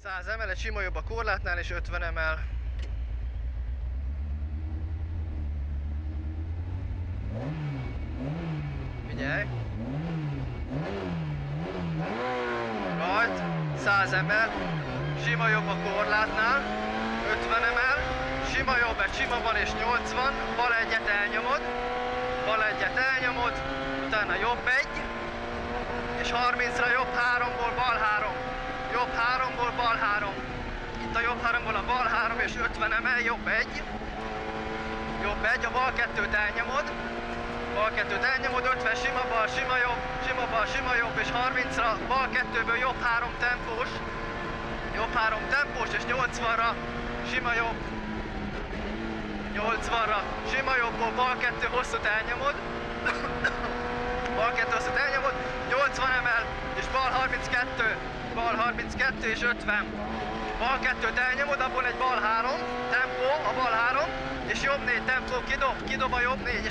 100 emel, egy sima jobb a korlátnál, és 50 emel. Figyelj! Rajt, 100 emel, sima jobb a korlátnál, 50 emel, sima jobb, egy sima bal és 80, bal egyet elnyomod, utána jobb egy, és 30-ra jobb 3-ból bal 3, jobb 3-ból bal 3, itt a jobb 3-ból a bal 3 és 50 emel, jobb egy, a bal 2-t elnyomod, 50 sima bal, sima jobb, és 30-ra bal 2-ből jobb 3 tempós, és 80-ra sima jobb, 80-ra sima jobbból bal 2 hosszút elnyomod, 80 emel, és bal 32 és 50, bal 2-t elnyomod, abból egy bal 3, tempó, a bal 3, és jobb 4 tempó, kidob a jobb 4, és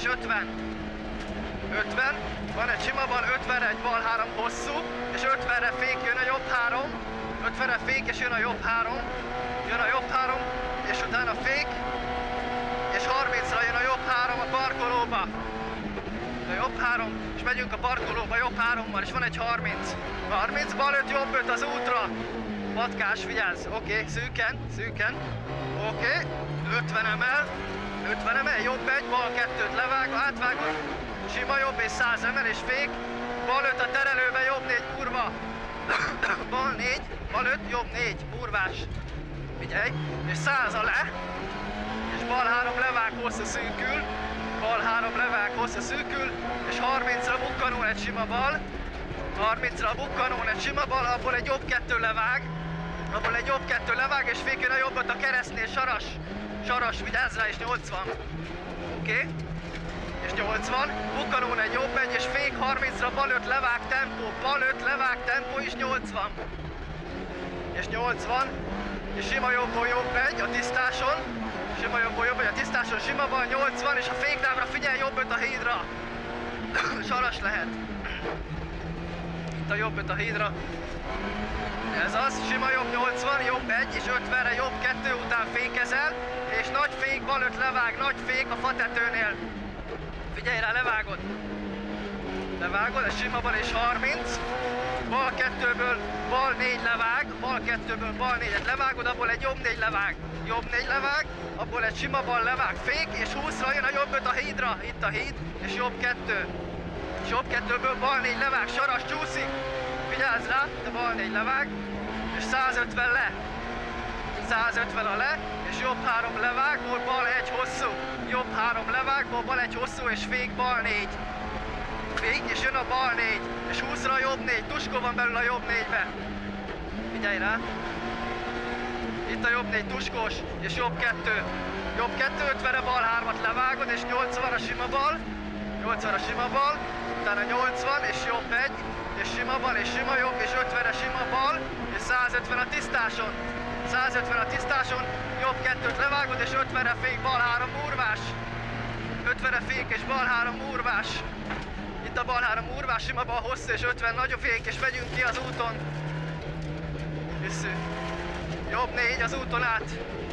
50, van egy sima bal, 50-re egy bal 3 hosszú, és 50-re fék, jön a jobb 3, 50-re fék, és jön a jobb 3, és utána fék, és 30-ra jön a jobb 3 a parkolóba, a jobb 3, és megyünk a parkolóba jobb 3-mal, és van egy 30, bal 5, jobb 5 az útra, patkás, vigyázz, oké, szűken, oké, 50 emel, jobb 1, bal 2-t levágva, átvágva, sima jobb és 100 emel, és fék, bal 5 a terelőbe, jobb 4, kurva, bal 5, jobb 4, kurvás, figyelj, és 100 a le, és bal 3 levág hosszú szűkül, és 30-ra bukkanón egy sima bal, abból egy jobb 2 levág, és fék jön a jobbat a keresztnél, saras, vigyázz rá, és 80, oké? És 80, bukkanón egy jobb 1, és fék 30-ra bal 5 levág tempó, és 80, és sima jobbból jobb 1 a tisztáson, sima bal 80, és a féklábra figyelj, jobb 5 a hídra, saras lehet, itt a jobb 5 a hídra, ez az, sima jobb 80, jobb 1, és 50-re jobb 2 után fékezel, és nagy fék, bal 5 levág, nagy fék a fatetőnél, figyelj rá, levágod, ez sima bal és 30, bal 2-ből bal 4 levág, bal 2-ből bal 4-et levágod, abból egy jobb 4 levág, abból egy sima bal levág, fék, és 20-ra jön a jobb 5 a hídra, itt a híd, és jobb 2, és jobb 2-ből bal 4 levág, saras csúszik, vigyázz rá, de bal 4 levág, és 150 le, 150 a le, és jobb 3 levágból bal 1 hosszú, jobb 3 levágból bal 1 hosszú, és fék bal 4, fék, és jön a bal 4, és 20-ra jobb 4, tuskó van belül a jobb 4-be, figyelj rá, itt a jobb 4 tuskós, és jobb 2, 50-re bal 3-at levágod, és 80-ra sima bal, utána 80, és jobb 1, és sima bal, és sima jobb, és 50-re sima bal, és 150 a tisztáson, jobb 2-t levágod, és 50-re fék, bal 3 úrvás, 50-re fék, és bal 3 úrvás, itt a bal 3 úrvás, sima bal hosszú, és 50 nagyobb fék, és megyünk ki az úton, vissző, jobb 4 az úton át,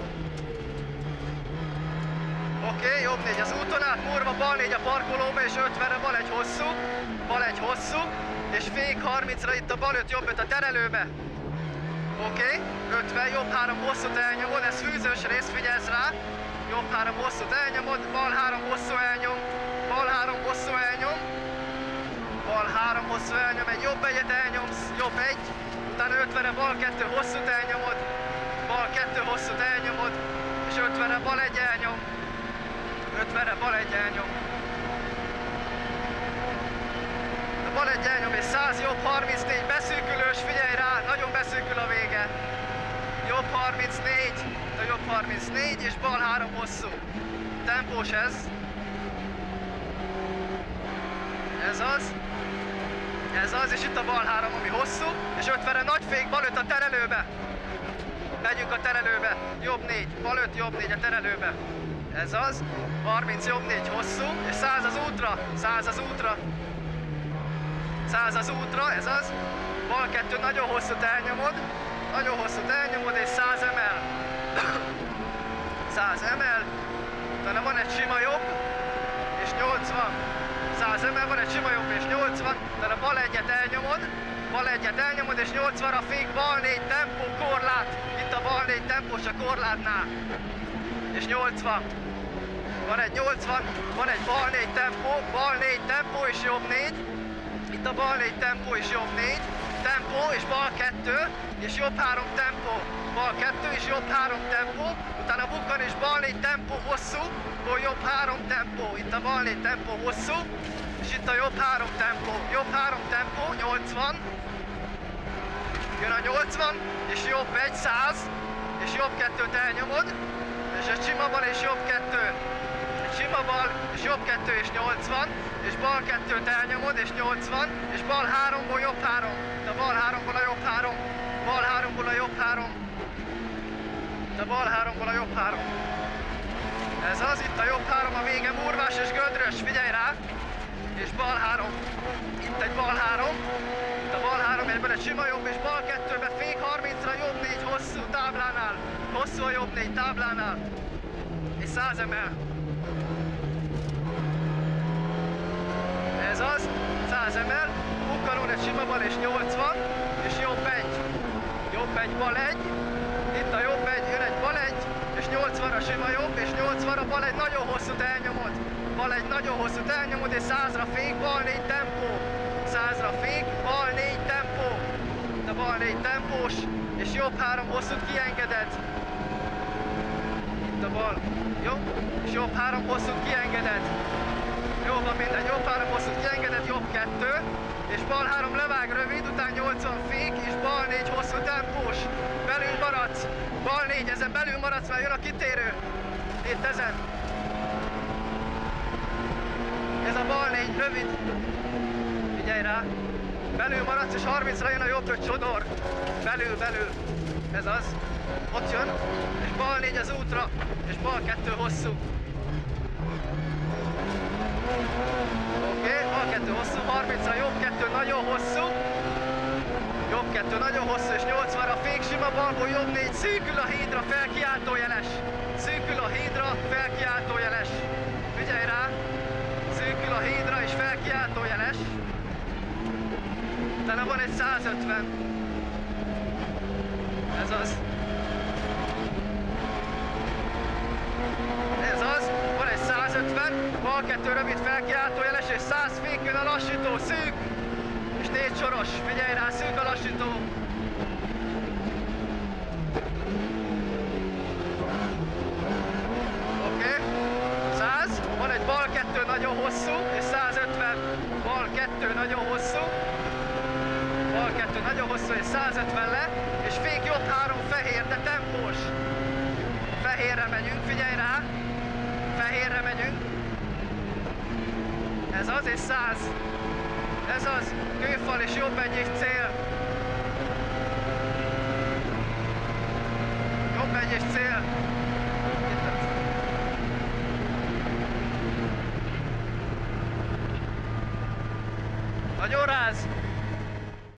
oké, jobb 4 az úton át, murva bal 4 a parkolóba, és 50-re bal 1 hosszú, és fék 30-ra itt a bal 5, jobb 5 a terelőbe, oké, 50, jobb 3 hosszút elnyomod, ez fűzős rész, figyelsz rá, jobb 3 hosszút elnyomod, bal 3 hosszú elnyom, bal 3 hosszú elnyom, egy jobb 1-et elnyomsz, jobb 1, utána 50-re bal 2 hosszút elnyomod, és 50-re bal 1 elnyom, a bal 1 elnyom, és 100, jobb 34, beszűkülős, figyelj rá, nagyon beszűkül a vége, jobb 34, és bal 3 hosszú, tempós ez az, és itt a bal 3, ami hosszú, és 50-re nagy fék, bal 5 a terelőbe, megyünk a terelőbe, jobb 4, bal 5, jobb 4 a terelőbe, ez az, 30, jobb 4 hosszú, és 100 az útra, ez az, bal 2 nagyon hosszút elnyomod, nagyon hosszút elnyomod és 100 ml. 100 ml, utána van egy sima jobb, és 80. 100 ml, van egy sima jobb és 80, utána bal egyet elnyomod és 80-ra fék, bal 4 tempó, korlát. Itt a bal 4 tempós a korlátnál. És 80. Van egy 80, van egy bal 4 tempó és jobb 4. Itt a bal 4 tempó és jobb 4. Tempó és bal 2 és jobb 3 tempó. Bal 2 és jobb 3 tempó. Utána bukkan és bal 4 tempó hosszú, akkor jobb 3 tempó. Itt a bal 4 tempó hosszú, és itt a jobb 3 tempó. Jobb 3 tempó, 80. Jön a 80, és jobb 1, 100, és jobb 2-t elnyomod, és egy sima bal és jobb 2. Egy sima bal és jobb 2 és 80, és bal 2-t elnyomod és 80, és bal 3-ból jobb 3. De bal 3-ból a jobb 3. Bal 3-ból a jobb 3. De bal 3-ból a jobb 3. Ez az, itt a jobb 3, a vége murvás és gödrös, figyelj rá! És bal 3. Itt egy bal 3. Itt a bal 3, egyben egy sima jobb, és bal 2-be fék 30-ra, jobb 4 hosszú táblánál. Hosszú a jobb 4 táblánál. És 100 ml. Ez az, 100 ml. Bukkanón egy sima bal és 80, és jobb 1. Jobb 1, bal 1. Itt a jobb 1, jön egy bal 1, és 80-ra sima jobb, és 80-ra bal 1 nagyon hosszút elnyomod. Bal 1 nagyon hosszút elnyomod, és 100-ra fék, bal 4 tempó. 100-ra fék, bal 4 tempó. De bal 4 tempós, és jobb 3 hosszút kiengeded. Itt a bal, jó? És jobb 3 hosszút kiengeded. Jó van minden, jobb 3 hosszút kiengeded, jobb 2. És bal 3 levág rövid, után 80 fék, és bal 4 hosszú tempós. Belül maradsz. Bal 4, ezen belül maradsz, mert jön a kitérő. Itt ezen. Ez a bal 4 rövid. Figyelj rá. Belül maradsz, és 30-ra jön a jobb 5 csodor. Belül. Ez az. Ott jön. És bal 4 az útra. És bal 2 hosszú. Oké, bal 2 hosszú, 30-ra jobb 2 nagyon hosszú. Jobb 2 nagyon hosszú, és 80-ra fék sima balból, jobb 4, szűkül a hídra, felkiáltójeles. Szűkül a hídra, felkiáltójeles. Figyelj rá. Szűkül a hídra, és felkiáltójeles. Utána van egy 150. Ez az. Ez az. Van egy 150. Bal 2 rövid felkiáltójeles, és 100 fék jön a lassító, szűk. És 4 soros. Figyelj rá, szűk a lassító. Oké. 100. Van egy bal 2 nagyon hosszú, és 150. Bal 2 nagyon hosszú. Bal 2 nagyon hosszú, és 150 le. És fék jobb 3 fehér, de tempós. Fehérre megyünk, figyelj rá. Fehérre megyünk. Ez az, és 100. Ez az, kőfal és jobb egyik cél. Jobb egyik cél. Itt